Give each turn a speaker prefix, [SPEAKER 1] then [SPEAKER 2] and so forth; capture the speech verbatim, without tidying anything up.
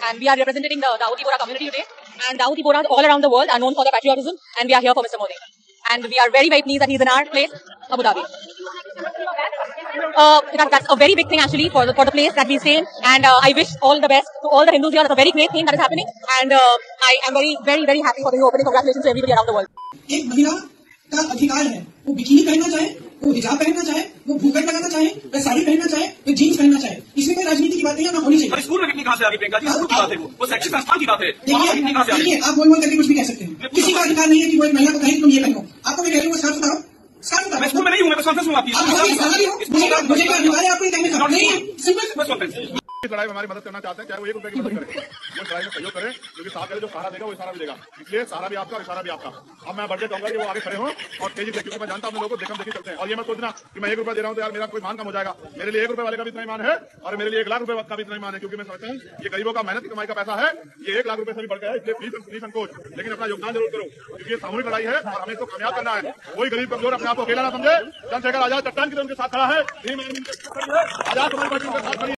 [SPEAKER 1] and we are representing the Dawoodi Bohra community today. And Dawoodi Bohras all around the world are known for their patriotism, and we are here for Mister Modi. And we are very, very pleased that he's in our place, Abu Dhabi. Uh, that, that's a very big thing actually for the, for the place that we stay in, and uh, I wish all the best to all the Hindus here. That's a very great thing that is happening, and uh, I am very, very, very happy for the opening. Congratulations to everybody around the world.
[SPEAKER 2] एक महिला का अधिकार है, वो bikini पहनना चाहे, वो हिजाब पहनना चाहे, वो भूकट लगाना चाहे, वो साड़ी पहनना चाहे, वो जीन्स पहनना चाहे, इसमें कोई राजनीति की बातें यहाँ होनी चाहिए।
[SPEAKER 3] स्कूल में कितनी कहाँ से आ गई प्रियंका जी? स्कूल की बात है, वो वो शैक्षिक संस्थान की बात है।
[SPEAKER 2] देखिए, देखिए, आप बोल बोल करके कुछ भी कह सकते हैं। किसी का अधिकार नहीं है कि वो एक महिला को कहे कि तुम ये पहनो। आपको मैं कह रही हूँ स्कार्फ उतारो, स्कार्फ उतारो।
[SPEAKER 3] मैं स्कूल में नहीं हूँ, मैं बस कॉन्फ्रेंस में आपकी।
[SPEAKER 2] मुझे मुझे क्या अधिकार है आपको ये कहने का? नहीं, सिंपल
[SPEAKER 3] बस कॉन्फ्रेंस।
[SPEAKER 4] इस लड़ाई में हमारी मदद करना चाहते हैं, चाहे वो एक रुपए की मदद करें, वो लड़ाई में सहयोग करें, क्योंकि साथ में जो सहारा देगा वो इशारा भी देगा। इसलिए सहारा भी आपका और इशारा भी आपका। अब मैं बढ़ के कहूंगा कि वो आगे खड़े हो और तेजी से, क्योंकि मैं जानता हूं लोगों को देखम देखी चलते हैं। और ये मत सोचना कि मैं एक रुपया दे रहा हूं तो यार मेरा कोई मान कम हो जाएगा। मेरे लिए एक रुपए वाले का भी इतना मान है और मेरे लिए एक लाख रुपए का भी इतना मान है, क्योंकि मैं समझता हूँ ये गरीबों का मेहनत की कमाई का पैसा है, ये एक लाख रुपए से भी बढ़ गया है। इसलिए प्लीज संकोच, लेकिन अपना योगदान जरूर करो, क्योंकि ये सामूहिक लड़ाई है और हमें इसको कामयाब करना है। कोई गरीब कमजोर अपने आप को अकेला ना समझे। चंद्रशेखर आजाद चट्टान की तरह उनके साथ खड़ा है, आजाद हमारी पार्टी उनके साथ खड़ी है।